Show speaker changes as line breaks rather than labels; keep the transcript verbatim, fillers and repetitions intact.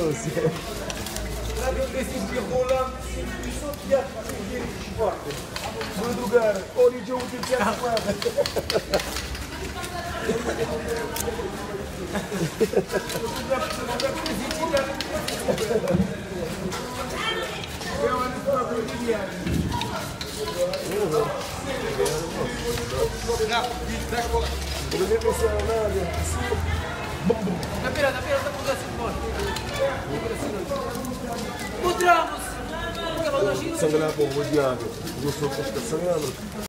Dacă găsiți pe Holand, simplu sunt chiar și foarte. Bă, dugară, orice utilizat cu aia.
Napira, napira, da putea să mor. Udramus!
Sangrando, odiado. Não sou pesca sangrando.